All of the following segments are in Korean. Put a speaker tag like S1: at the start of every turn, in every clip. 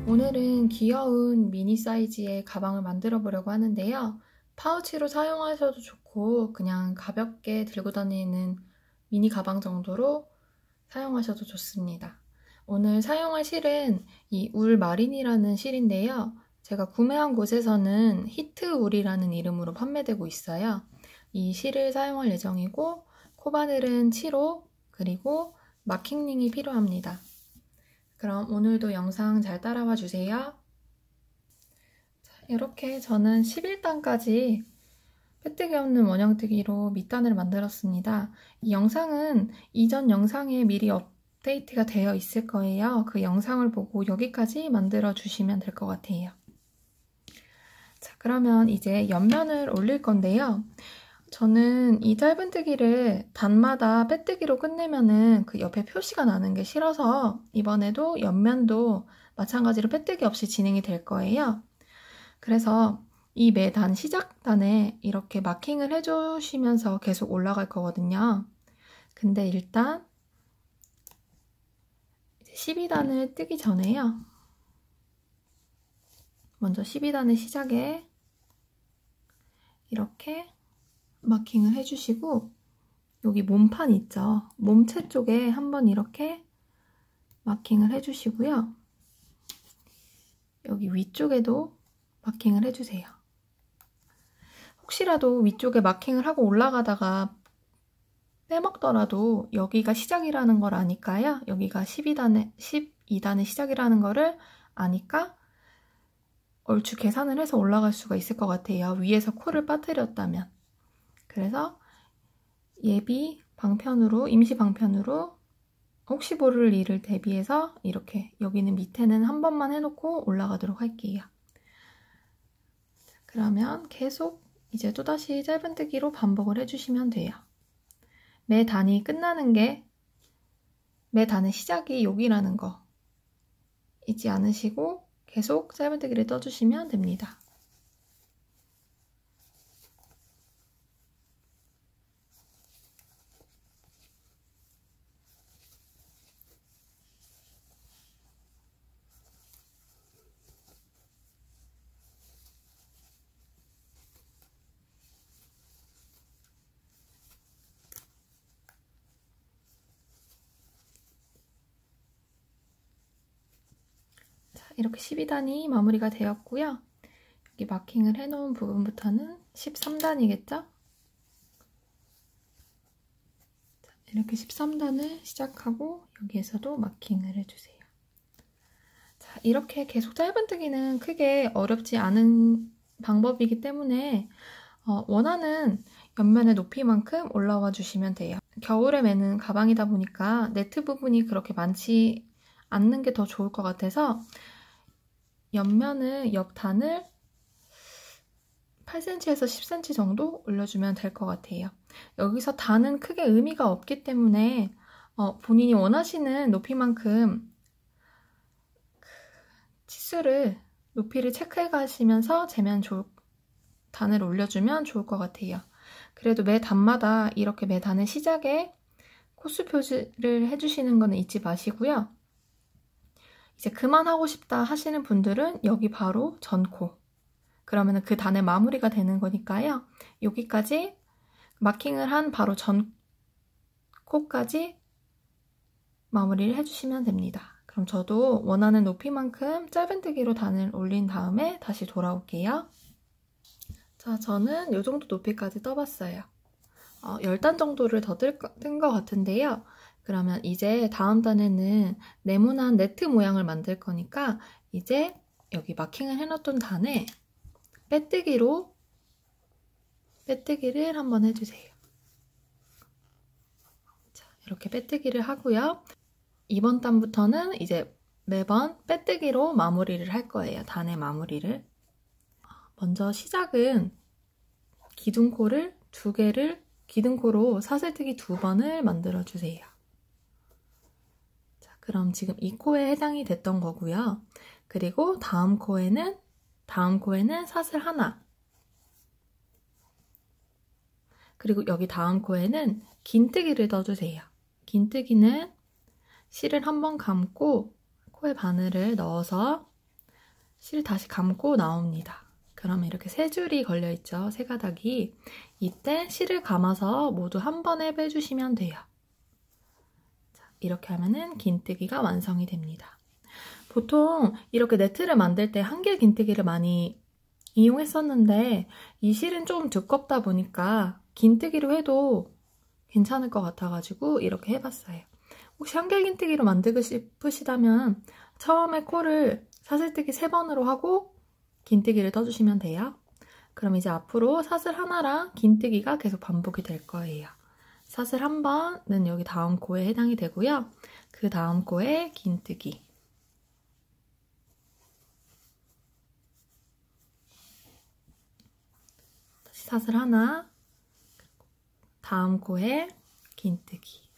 S1: 오늘은 귀여운 미니 사이즈의 가방을 만들어 보려고 하는데요. 파우치로 사용하셔도 좋고 그냥 가볍게 들고 다니는 미니 가방 정도로 사용하셔도 좋습니다. 오늘 사용할 실은 이 울마린이라는 실인데요. 제가 구매한 곳에서는 히트울이라는 이름으로 판매되고 있어요. 이 실을 사용할 예정이고 코바늘은 7호 그리고 마킹링이 필요합니다. 그럼 오늘도 영상 잘 따라와 주세요. 이렇게 저는 11단까지 빼뜨기 없는 원형뜨기로 밑단을 만들었습니다. 이 영상은 이전 영상에 미리 업데이트가 되어 있을 거예요. 그 영상을 보고 여기까지 만들어 주시면 될 것 같아요. 자, 그러면 이제 옆면을 올릴 건데요. 저는 이 짧은뜨기를 단마다 빼뜨기로 끝내면은 그 옆에 표시가 나는 게 싫어서 이번에도 옆면도 마찬가지로 빼뜨기 없이 진행이 될 거예요. 그래서 이 매단 시작단에 이렇게 마킹을 해주시면서 계속 올라갈 거거든요. 근데 일단 12단을 뜨기 전에요. 먼저 12단의 시작에 이렇게 마킹을 해주시고 여기 몸판 있죠? 몸체 쪽에 한번 이렇게 마킹을 해주시고요. 여기 위쪽에도 마킹을 해주세요. 혹시라도 위쪽에 마킹을 하고 올라가다가 빼먹더라도 여기가 시작이라는 걸 아니까요. 여기가 12단의 시작이라는 거를 아니까 얼추 계산을 해서 올라갈 수가 있을 것 같아요. 위에서 코를 빠뜨렸다면. 그래서 예비 방편으로, 임시 방편으로 혹시 모를 일을 대비해서 이렇게 여기는 밑에는 한 번만 해놓고 올라가도록 할게요. 그러면 계속 이제 또다시 짧은뜨기로 반복을 해주시면 돼요. 매 단이 끝나는 게 매 단의 시작이 여기라는 거 잊지 않으시고 계속 짧은뜨기를 떠주시면 됩니다. 이렇게 12단이 마무리가 되었고요. 여기 마킹을 해놓은 부분부터는 13단이겠죠? 이렇게 13단을 시작하고 여기에서도 마킹을 해주세요. 자, 이렇게 계속 짧은뜨기는 크게 어렵지 않은 방법이기 때문에 원하는 옆면의 높이만큼 올라와 주시면 돼요. 겨울에 매는 가방이다 보니까 네트 부분이 그렇게 많지 않는 게 더 좋을 것 같아서 옆면을, 옆단을 8cm에서 10cm 정도 올려주면 될 것 같아요. 여기서 단은 크게 의미가 없기 때문에 본인이 원하시는 높이만큼 치수를, 높이를 체크해 가시면서 재면 단을 올려주면 좋을 것 같아요. 그래도 매 단마다 이렇게 매 단의 시작에 코수 표시를 해주시는 거는 잊지 마시고요. 이제 그만하고 싶다 하시는 분들은 여기 바로 전코. 그러면 그 단의 마무리가 되는 거니까요. 여기까지 마킹을 한 바로 전코까지 마무리를 해주시면 됩니다. 그럼 저도 원하는 높이만큼 짧은뜨기로 단을 올린 다음에 다시 돌아올게요. 자, 저는 이 정도 높이까지 떠봤어요. 10단 정도를 더 뜬 것 같은데요. 그러면 이제 다음 단에는 네모난 네트 모양을 만들 거니까 이제 여기 마킹을 해놨던 단에 빼뜨기를 한번 해주세요. 자, 이렇게 빼뜨기를 하고요. 이번 단부터는 이제 매번 빼뜨기로 마무리를 할 거예요. 단의 마무리를. 먼저 시작은 기둥코를 2개를 기둥코로 사슬뜨기 2번을 만들어주세요. 자, 그럼 지금 이 코에 해당이 됐던 거고요. 그리고 다음 코에는 사슬 하나. 그리고 여기 다음 코에는 긴뜨기를 떠주세요. 긴뜨기는 실을 한번 감고 코에 바늘을 넣어서 실 다시 감고 나옵니다. 그러면 이렇게 세 줄이 걸려있죠. 세 가닥이. 이때 실을 감아서 모두 한 번에 빼주시면 돼요. 자, 이렇게 하면은 긴뜨기가 완성이 됩니다. 보통 이렇게 네트를 만들 때 한길 긴뜨기를 많이 이용했었는데 이 실은 조금 두껍다 보니까 긴뜨기로 해도 괜찮을 것 같아가지고 이렇게 해봤어요. 혹시 한길 긴뜨기로 만들고 싶으시다면 처음에 코를 사슬뜨기 3번으로 하고 긴뜨기를 떠주시면 돼요. 그럼 이제 앞으로 사슬 하나랑 긴뜨기가 계속 반복이 될 거예요. 사슬 한 번은 여기 다음 코에 해당이 되고요. 그 다음 코에 긴뜨기. 다시 사슬 하나, 다음 코에 긴뜨기.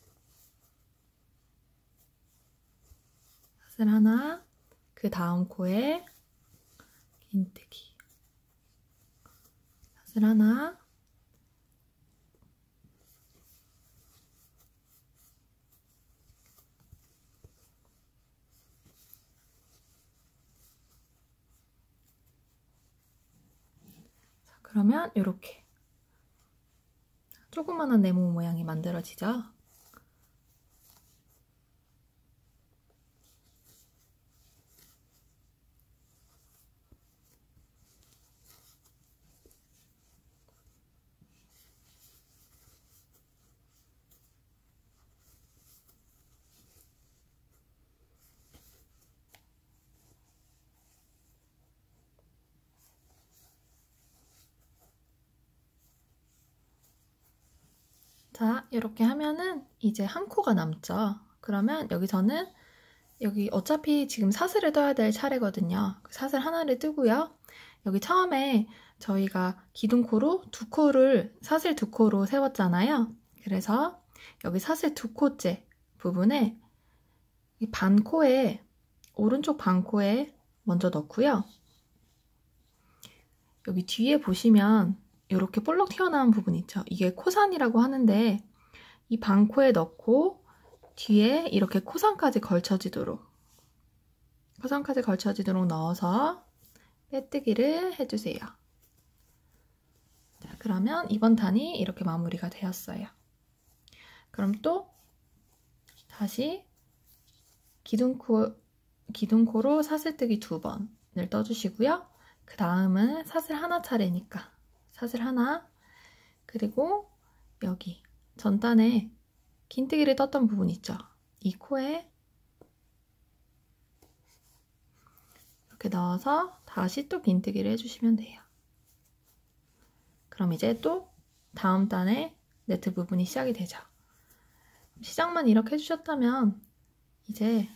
S1: 사슬 하나, 그 다음 코에 긴뜨기. 사슬 하나, 자, 그러면 이렇게 조그마한 네모 모양이 만들어지죠? 자, 이렇게 하면은 이제 한 코가 남죠. 그러면 여기서는 여기 어차피 지금 사슬을 떠야 될 차례거든요. 사슬 하나를 뜨고요. 여기 처음에 저희가 기둥코로 사슬 2코로 세웠잖아요. 그래서 여기 사슬 2코째 부분에 이 반코에, 오른쪽 반코에 먼저 넣고요. 여기 뒤에 보시면 이렇게 볼록 튀어나온 부분 있죠. 이게 코산이라고 하는데 이 반코에 넣고 뒤에 이렇게 코산까지 걸쳐지도록 넣어서 빼뜨기를 해주세요. 자, 그러면 이번 단이 이렇게 마무리가 되었어요. 그럼 또 다시 기둥코로 사슬뜨기 2번을 떠주시고요. 그 다음은 사슬 하나 차례니까 사슬 하나, 그리고 여기 전단에 긴뜨기를 떴던 부분 있죠? 이 코에 이렇게 넣어서 다시 또 긴뜨기를 해주시면 돼요. 그럼 이제 또 다음 단에 네트 부분이 시작이 되죠. 시작만 이렇게 해주셨다면 이제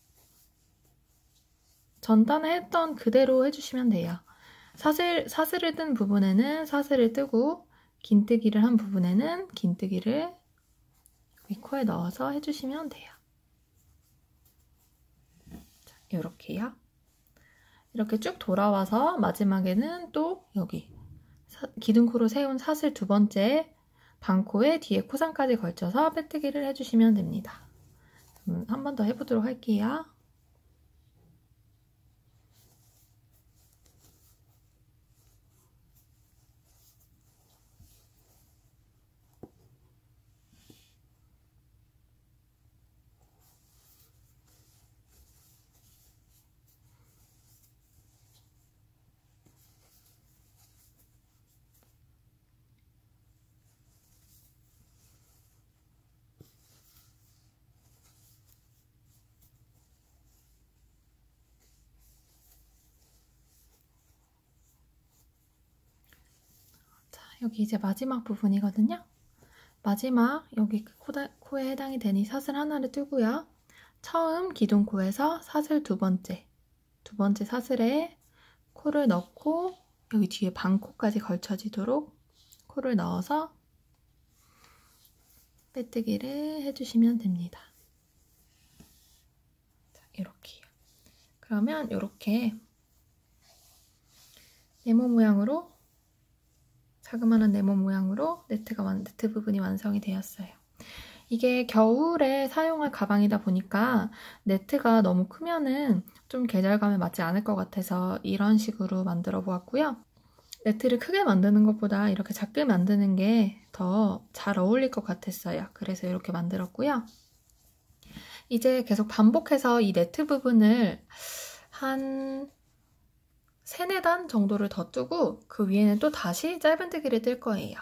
S1: 전단에 했던 그대로 해주시면 돼요. 사슬을 뜬 부분에는 사슬을 뜨고 긴뜨기를 한 부분에는 긴뜨기를 이 코에 넣어서 해주시면 돼요. 자, 이렇게요. 이렇게 쭉 돌아와서 마지막에는 또 여기 기둥코로 세운 사슬 2번째 반코에 뒤에 코산까지 걸쳐서 빼뜨기를 해주시면 됩니다. 한 번 더 해보도록 할게요. 여기 이제 마지막 부분이거든요. 마지막 여기 코에 해당이 되니 사슬 하나를 뜨고요. 처음 기둥코에서 사슬 2번째 사슬에 코를 넣고 여기 뒤에 반코까지 걸쳐지도록 코를 넣어서 빼뜨기를 해주시면 됩니다. 자, 이렇게요. 그러면 이렇게 네모 모양으로 자그마한 네모 모양으로 네트 부분이 완성이 되었어요. 이게 겨울에 사용할 가방이다 보니까 네트가 너무 크면은 좀 계절감에 맞지 않을 것 같아서 이런 식으로 만들어 보았고요. 네트를 크게 만드는 것보다 이렇게 작게 만드는 게 더 잘 어울릴 것 같았어요. 그래서 이렇게 만들었고요. 이제 계속 반복해서 이 네트 부분을 한 3, 4단 정도를 더 뜨고 그 위에는 또 다시 짧은뜨기를 뜰 거예요.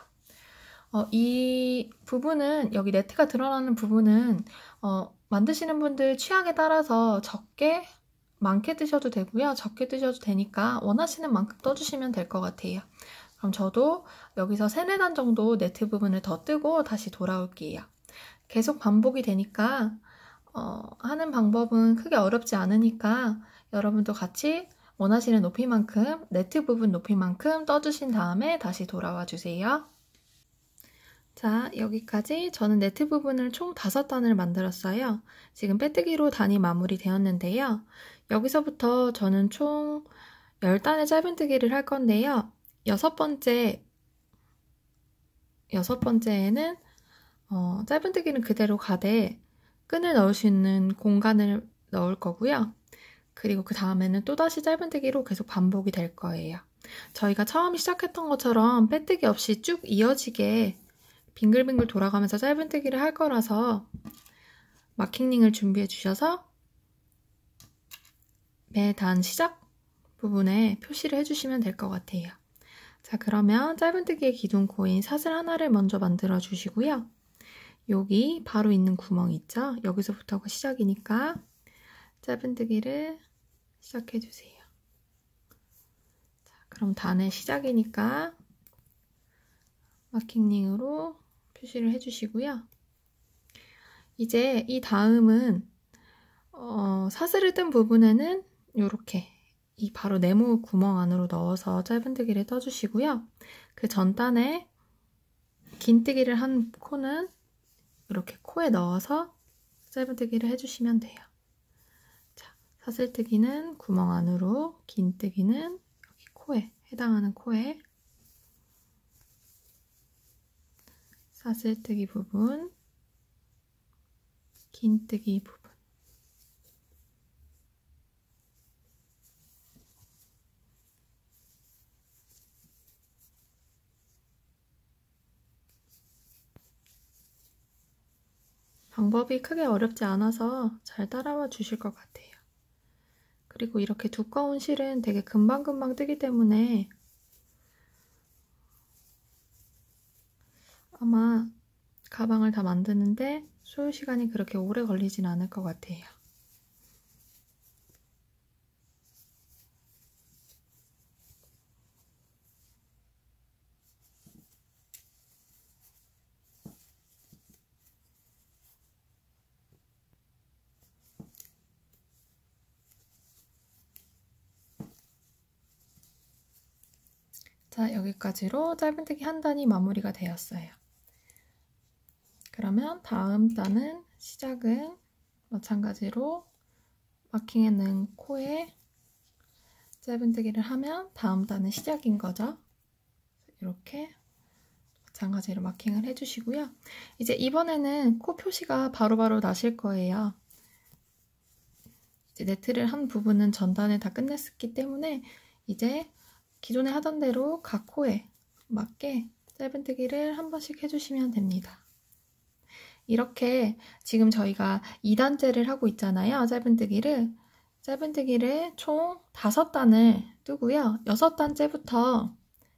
S1: 이 부분은, 여기 네트가 드러나는 부분은 만드시는 분들 취향에 따라서 적게, 많게 뜨셔도 되고요. 적게 뜨셔도 되니까 원하시는 만큼 떠주시면 될 것 같아요. 그럼 저도 여기서 3, 4단 정도 네트 부분을 더 뜨고 다시 돌아올게요. 계속 반복이 되니까 하는 방법은 크게 어렵지 않으니까 여러분도 같이 원하시는 높이만큼, 네트 부분 높이만큼 떠주신 다음에 다시 돌아와 주세요. 자, 여기까지 저는 네트 부분을 총 5단을 만들었어요. 지금 빼뜨기로 단이 마무리되었는데요. 여기서부터 저는 총 10단의 짧은뜨기를 할 건데요. 여섯 번째에는 짧은뜨기는 그대로 가되 끈을 넣을 수 있는 공간을 넣을 거고요. 그리고 그 다음에는 또다시 짧은뜨기로 계속 반복이 될 거예요. 저희가 처음 시작했던 것처럼 빼뜨기 없이 쭉 이어지게 빙글빙글 돌아가면서 짧은뜨기를 할 거라서 마킹링을 준비해 주셔서 매 단 시작 부분에 표시를 해주시면 될 것 같아요. 자, 그러면 짧은뜨기의 기둥코인 사슬 하나를 먼저 만들어 주시고요. 여기 바로 있는 구멍 있죠? 여기서부터가 시작이니까 짧은뜨기를 시작해 주세요. 자, 그럼 단의 시작이니까 마킹링으로 표시를 해주시고요. 이제 이 다음은 사슬을 뜬 부분에는 이렇게 이 바로 네모 구멍 안으로 넣어서 짧은뜨기를 떠주시고요. 그 전단에 긴뜨기를 한 코는 이렇게 코에 넣어서 짧은뜨기를 해주시면 돼요. 자, 사슬뜨기는 구멍 안으로, 긴뜨기는 여기 코에, 해당하는 코에, 사슬뜨기 부분, 긴뜨기 부분. 방법이 크게 어렵지 않아서 잘 따라와 주실 것 같아요. 그리고 이렇게 두꺼운 실은 되게 금방금방 뜨기 때문에 아마 가방을 다 만드는데 소요 시간이 그렇게 오래 걸리진 않을 것 같아요. 자, 여기까지로 짧은뜨기 한 단이 마무리가 되었어요. 그러면 다음 단은 시작은 마찬가지로 마킹해 놓은 코에 짧은뜨기를 하면 다음 단은 시작인 거죠. 이렇게 마찬가지로 마킹을 해주시고요. 이제 이번에는 코 표시가 바로바로 나실 거예요. 이제 네트를 한 부분은 전단을 다 끝냈기 때문에 이제 기존에 하던 대로 각 코에 맞게 짧은뜨기를 한 번씩 해주시면 됩니다. 이렇게 지금 저희가 2단째를 하고 있잖아요. 짧은뜨기를 총 5단을 뜨고요. 6단째부터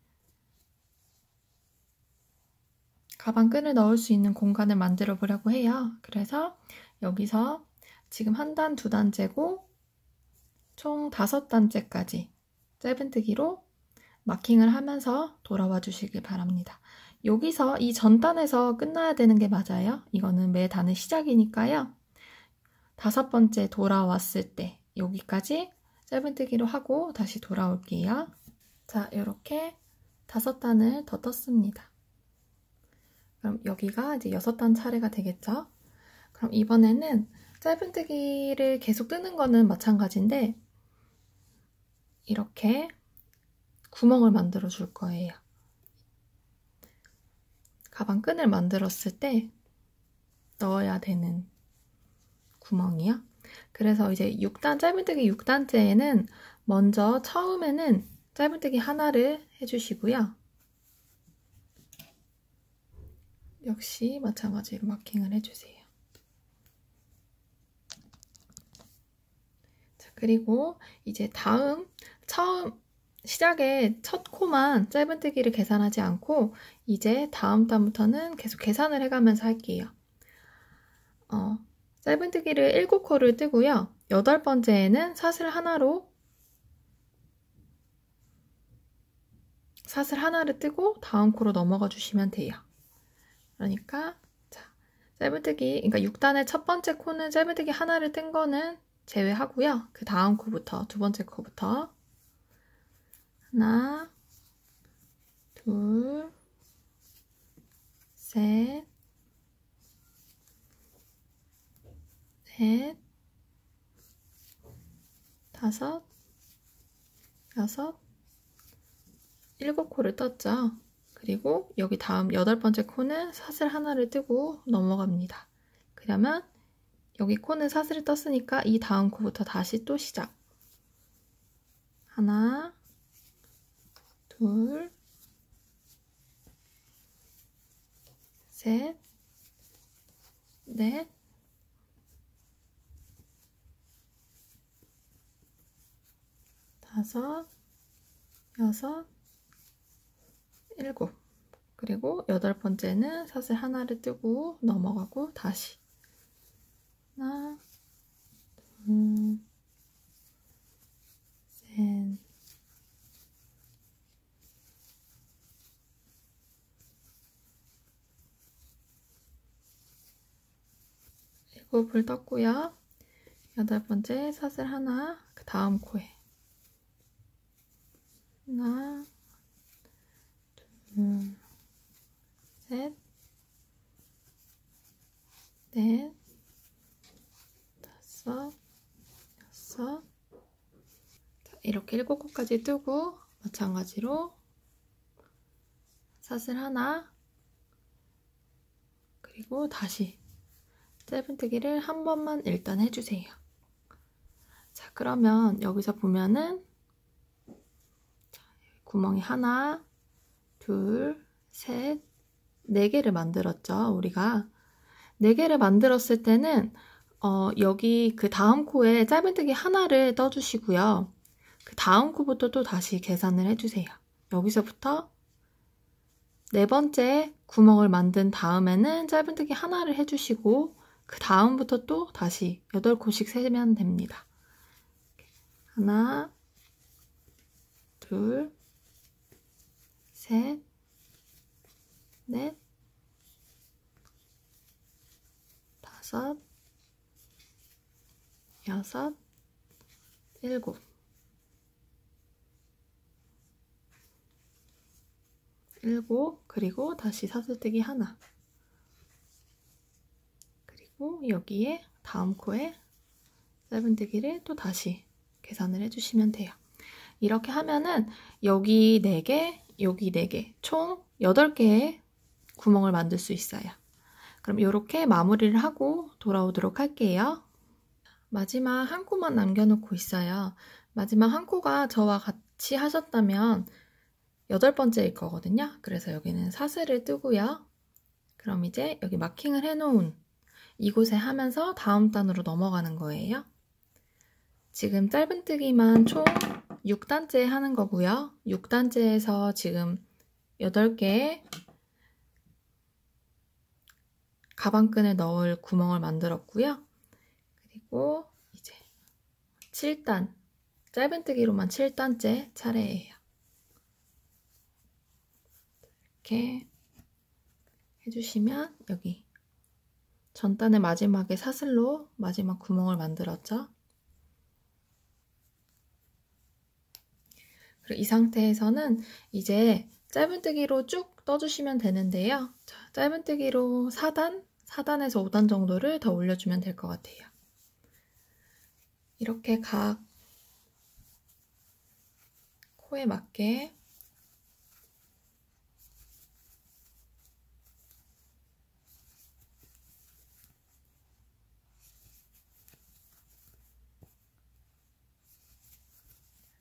S1: 가방 끈을 넣을 수 있는 공간을 만들어 보려고 해요. 그래서 여기서 지금 1단, 2단째고 총 5단째까지 짧은뜨기로 마킹을 하면서 돌아와 주시길 바랍니다. 여기서 이 전단에서 끝나야 되는 게 맞아요. 이거는 매 단의 시작이니까요. 5번째 돌아왔을 때 여기까지 짧은뜨기로 하고 다시 돌아올게요. 자, 이렇게 5단을 더 떴습니다. 그럼 여기가 이제 6단 차례가 되겠죠? 그럼 이번에는 짧은뜨기를 계속 뜨는 거는 마찬가지인데 이렇게 구멍을 만들어 줄 거예요. 가방 끈을 만들었을 때 넣어야 되는 구멍이요. 그래서 이제 6단, 짧은뜨기 6단째에는 먼저 처음에는 짧은뜨기 하나를 해주시고요. 역시 마찬가지로 마킹을 해주세요. 자, 그리고 이제 처음 시작에 첫 코만 짧은뜨기를 계산하지 않고 이제 다음 단부터는 계속 계산을 해가면서 할게요. 짧은뜨기를 7코를 뜨고요. 8번째에는 사슬 하나를 뜨고 다음 코로 넘어가 주시면 돼요. 그러니까 자, 짧은뜨기, 그러니까 6단의 첫 번째 코는 짧은뜨기 하나를 뜬 거는 제외하고요. 그 다음 코부터, 두 번째 코부터 하나, 둘, 셋, 넷, 다섯, 여섯, 7코를 떴죠. 그리고 여기 다음 8번째 코는 사슬 하나를 뜨고 넘어갑니다. 그러면 여기 코는 사슬을 떴으니까 이 다음 코부터 다시 또 시작. 하나, 둘, 셋, 넷, 다섯, 여섯, 7. 그리고 8번째는 사슬 하나를 뜨고 넘어가고 다시 하나, 둘, 셋, 일곱을 떴고요. 8번째 사슬 하나, 그 다음 코에 하나, 둘, 셋, 넷, 다섯, 여섯. 자, 이렇게 7코까지 뜨고 마찬가지로 사슬 하나, 그리고 다시 짧은뜨기를 한 번만 일단 해주세요. 자, 그러면 여기서 보면은 구멍이 하나, 둘, 셋, 4개를 만들었죠. 우리가 4개를 만들었을 때는 여기 그 다음 코에 짧은뜨기 하나를 떠주시고요. 그 다음 코부터 또 다시 계산을 해주세요. 여기서부터 4번째 구멍을 만든 다음에는 짧은뜨기 하나를 해주시고 그 다음부터 또 다시 8코씩 세면 됩니다. 하나, 둘, 셋, 넷, 다섯, 여섯, 7. 그리고 다시 사슬뜨기 하나. 그리고 여기에 다음 코에 짧은뜨기를 또 다시 계산을 해주시면 돼요. 이렇게 하면은 여기 4개, 여기 4개, 총 8개의 구멍을 만들 수 있어요. 그럼 이렇게 마무리를 하고 돌아오도록 할게요. 마지막 한 코만 남겨놓고 있어요. 마지막 한 코가 저와 같이 하셨다면 8번째일 거거든요. 그래서 여기는 사슬을 뜨고요. 그럼 이제 여기 마킹을 해놓은 이곳에 하면서 다음 단으로 넘어가는 거예요. 지금 짧은뜨기만 총 6단째 하는 거고요. 6단째에서 지금 8개의 가방끈을 넣을 구멍을 만들었고요. 그리고 이제 7단, 짧은뜨기로만 7단째 차례예요. 이렇게 해주시면 여기 전단의 마지막에 사슬로 마지막 구멍을 만들었죠. 그리고 이 상태에서는 이제 짧은뜨기로 쭉 떠주시면 되는데요. 자, 짧은뜨기로 4단에서 5단 정도를 더 올려주면 될 것 같아요. 이렇게 각 코에 맞게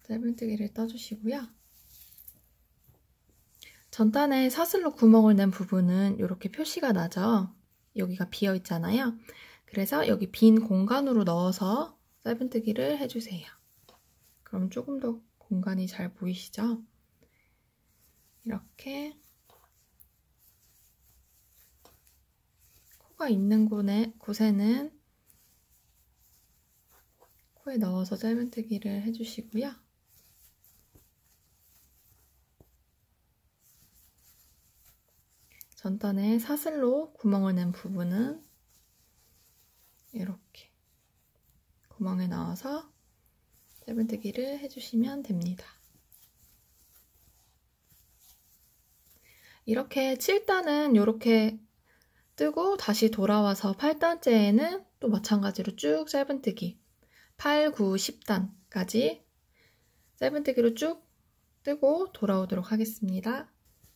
S1: 짧은뜨기를 떠주시고요. 전단에 사슬로 구멍을 낸 부분은 이렇게 표시가 나죠. 여기가 비어 있잖아요. 그래서 여기 빈 공간으로 넣어서 짧은뜨기를 해주세요. 그럼 조금 더 공간이 잘 보이시죠? 이렇게 코가 있는 곳에는 코에 넣어서 짧은뜨기를 해주시고요. 전단에 사슬로 구멍을 낸 부분은 이렇게 구멍에 넣어서 짧은뜨기를 해주시면 됩니다. 이렇게 7단은 이렇게 뜨고 다시 돌아와서 8단째에는 또 마찬가지로 쭉 짧은뜨기 8, 9, 10단까지 짧은뜨기로 쭉 뜨고 돌아오도록 하겠습니다.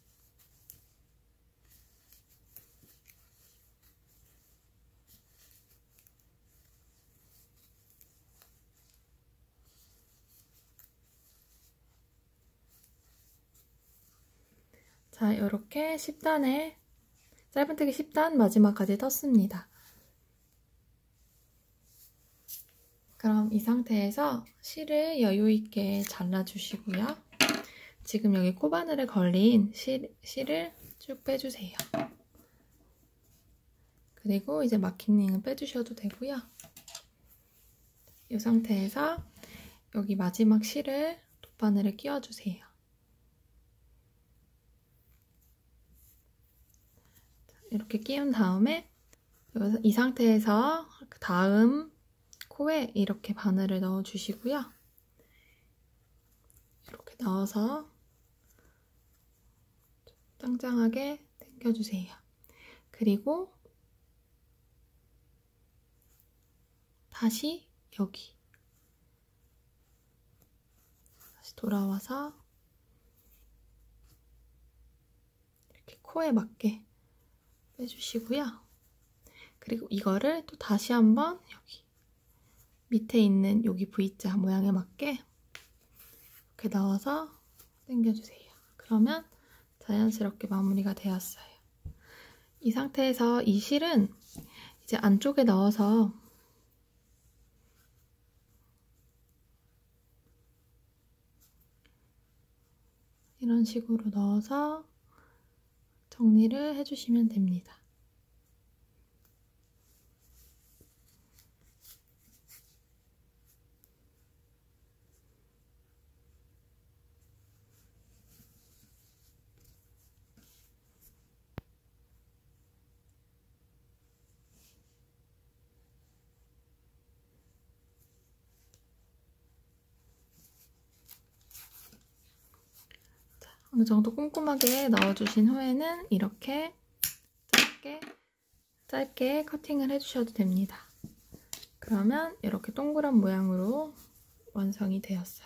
S1: 자, 이렇게 10단에 짧은뜨기 10단 마지막까지 떴습니다. 그럼 이 상태에서 실을 여유있게 잘라주시고요. 지금 여기 코바늘에 걸린 실을 쭉 빼주세요. 그리고 이제 마킹링은 빼주셔도 되고요. 이 상태에서 여기 마지막 실을 돗바늘에 끼워주세요. 이렇게 끼운 다음에 이 상태에서 다음 코에 이렇게 바늘을 넣어주시고요. 이렇게 넣어서 짱짱하게 당겨주세요. 그리고 다시 여기 다시 돌아와서 이렇게 코에 맞게 빼주시고요. 그리고 이거를 또 다시 한번 여기 밑에 있는 여기 V자 모양에 맞게 이렇게 넣어서 당겨주세요. 그러면 자연스럽게 마무리가 되었어요. 이 상태에서 이 실은 이제 안쪽에 넣어서 이런 식으로 넣어서 정리를 해주시면 됩니다. 어느 정도 꼼꼼하게 넣어주신 후에는 이렇게 짧게 커팅을 해주셔도 됩니다. 그러면 이렇게 동그란 모양으로 완성이 되었어요.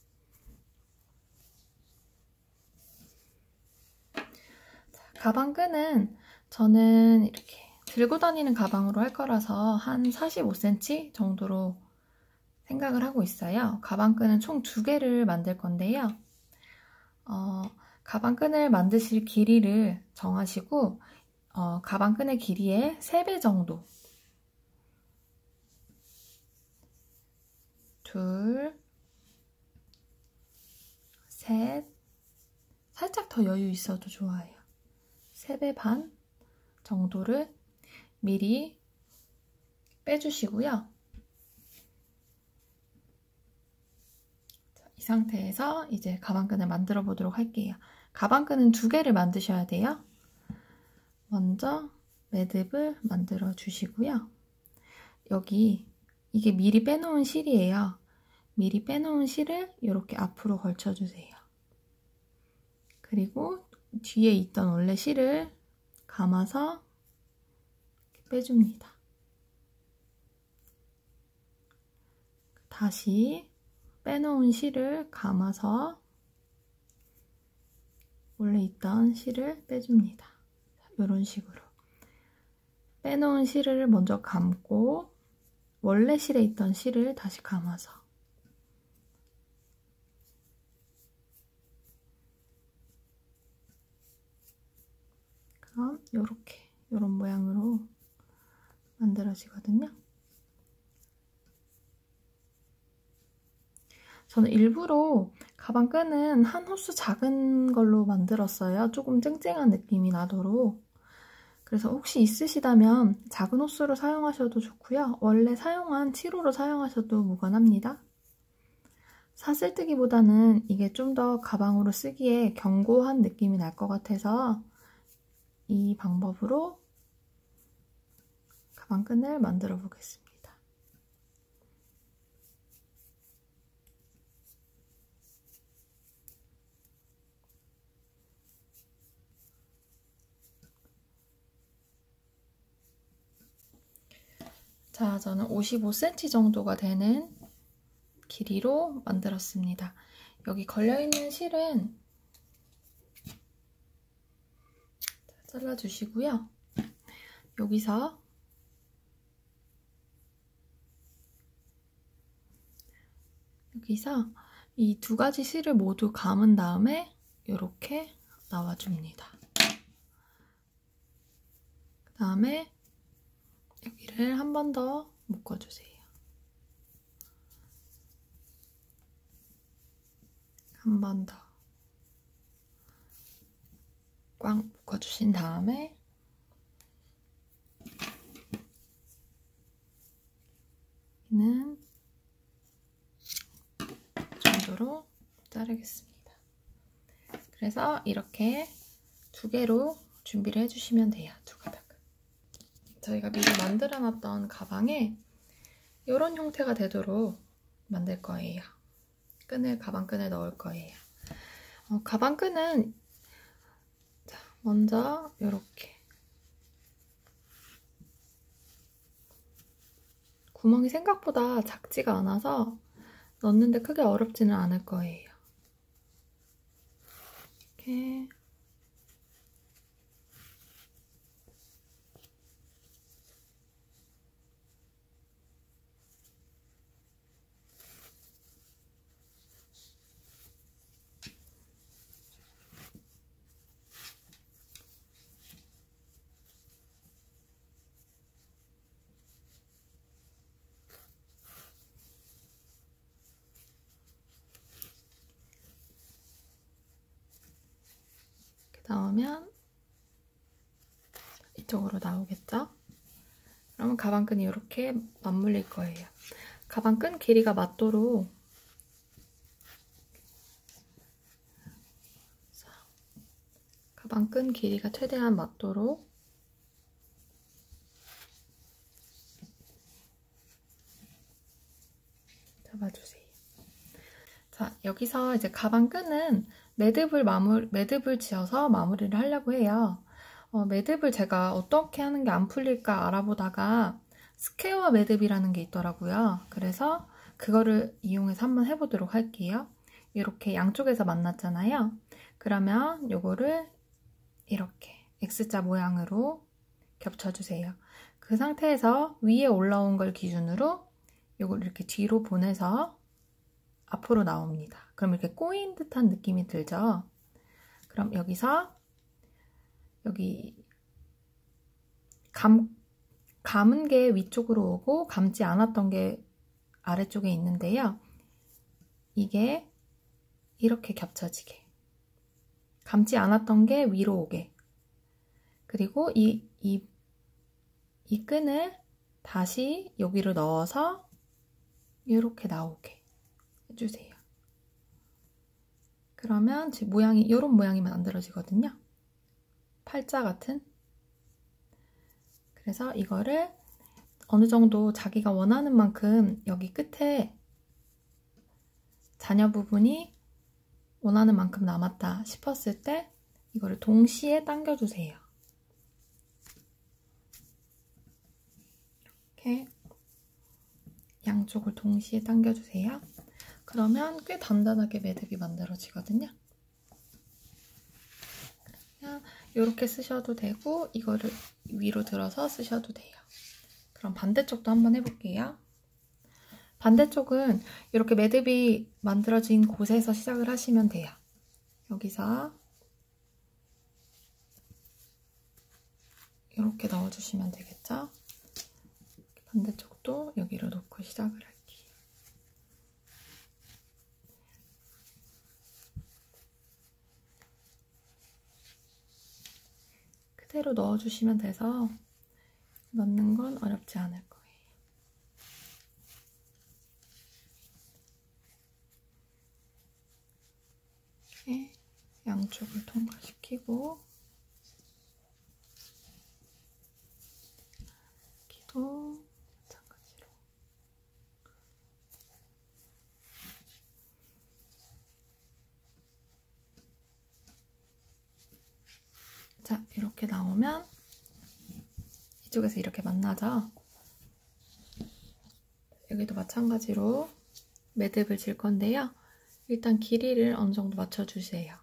S1: 자, 가방 끈은 저는 이렇게 들고 다니는 가방으로 할 거라서 한 45cm 정도로 생각을 하고 있어요. 가방 끈은 총 2개를 만들 건데요. 가방 끈을 만드실 길이를 정하시고 가방 끈의 길이의 3배 정도, 둘, 셋, 살짝 더 여유 있어도 좋아요. 3배 반 정도를 미리 빼주시고요. 이 상태에서 이제 가방끈을 만들어 보도록 할게요. 가방끈은 2개를 만드셔야 돼요. 먼저 매듭을 만들어 주시고요. 여기 이게 미리 빼놓은 실이에요. 미리 빼놓은 실을 이렇게 앞으로 걸쳐주세요. 그리고 뒤에 있던 원래 실을 감아서 빼줍니다. 다시 빼놓은 실을 감아서 원래 있던 실을 빼줍니다. 이런 식으로 빼놓은 실을 먼저 감고 원래 실에 있던 실을 다시 감아서 이런 모양으로 만들어지거든요. 저는 일부러 가방 끈은 한 호수 작은 걸로 만들었어요. 조금 쨍쨍한 느낌이 나도록. 그래서 혹시 있으시다면 작은 호수로 사용하셔도 좋고요. 원래 사용한 7호로 사용하셔도 무관합니다. 사슬뜨기보다는 이게 좀 더 가방으로 쓰기에 견고한 느낌이 날 것 같아서 이 방법으로 가방끈을 만들어 보겠습니다. 자, 저는 55cm 정도가 되는 길이로 만들었습니다. 여기 걸려있는 실은 잘라주시고요. 여기서 이 두 가지 실을 모두 감은 다음에 이렇게 나와줍니다. 그 다음에 여기를 한 번 더 묶어주세요. 한 번 더 꽉 묶어주신 다음에 는 정도로 자르겠습니다. 그래서 이렇게 두 개로 준비를 해주시면 돼요. 두 가닥. 저희가 미리 만들어놨던 가방에 이런 형태가 되도록 만들 거예요. 가방끈을 넣을 거예요. 가방끈은 먼저 이렇게 구멍이 생각보다 작지가 않아서 넣는데 크게 어렵지는 않을 거예요. 이렇게 나오면 이쪽으로 나오겠죠? 그러면 가방끈이 이렇게 맞물릴 거예요. 가방끈 길이가 맞도록 가방끈 길이가 최대한 맞도록 잡아주세요. 자, 여기서 이제 가방끈은 매듭을 지어서 마무리를 하려고 해요. 매듭을 제가 어떻게 하는 게 안 풀릴까 알아보다가 스퀘어 매듭이라는 게 있더라고요. 그래서 그거를 이용해서 한번 해보도록 할게요. 이렇게 양쪽에서 만났잖아요. 그러면 요거를 이렇게 X자 모양으로 겹쳐주세요. 그 상태에서 위에 올라온 걸 기준으로 요걸 이렇게 뒤로 보내서 앞으로 나옵니다. 그럼 이렇게 꼬인 듯한 느낌이 들죠? 그럼 여기서 여기 감은 게 위쪽으로 오고 감지 않았던 게 아래쪽에 있는데요. 이게 이렇게 겹쳐지게 감지 않았던 게 위로 오게 그리고 이 끈을 다시 여기로 넣어서 이렇게 나오게 해주세요. 그러면 지금 모양이 이런 모양이 만들어지거든요. 팔자 같은. 그래서 이거를 어느 정도 자기가 원하는 만큼 여기 끝에 잔여 부분이 원하는 만큼 남았다 싶었을 때 이거를 동시에 당겨주세요. 이렇게 양쪽을 동시에 당겨주세요. 그러면 꽤 단단하게 매듭이 만들어지거든요. 그냥 이렇게 쓰셔도 되고 이거를 위로 들어서 쓰셔도 돼요. 그럼 반대쪽도 한번 해볼게요. 반대쪽은 이렇게 매듭이 만들어진 곳에서 시작을 하시면 돼요. 여기서 이렇게 넣어주시면 되겠죠? 반대쪽도 여기로 놓고 시작을 할게요. 그대로 넣어주시면 돼서 넣는 건 어렵지 않을 거예요. 이렇게 양쪽을 통과시키고 여기도 마찬가지로 자, 이렇게 나오면 이쪽에서 이렇게 만나죠? 여기도 마찬가지로 매듭을 질 건데요. 일단 길이를 어느 정도 맞춰주세요.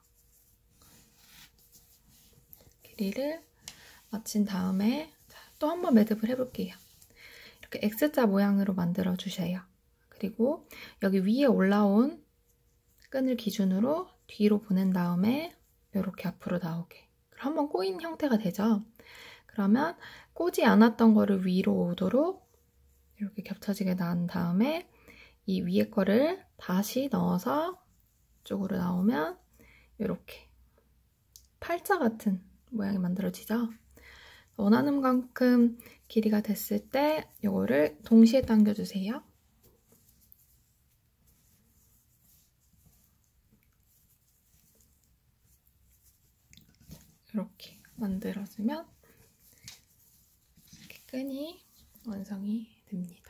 S1: 길이를 맞춘 다음에 또 한번 매듭을 해볼게요. 이렇게 X자 모양으로 만들어 주세요. 그리고 여기 위에 올라온 끈을 기준으로 뒤로 보낸 다음에 이렇게 앞으로 나오게. 그럼 한번 꼬인 형태가 되죠? 그러면 꼬지 않았던 거를 위로 오도록 이렇게 겹쳐지게 난 다음에 이 위에 거를 다시 넣어서 쪽으로 나오면 이렇게 팔자 같은 모양이 만들어지죠? 원하는 만큼 길이가 됐을 때 이거를 동시에 당겨주세요. 이렇게 만들어주면 이렇게 끈이 완성이 됩니다.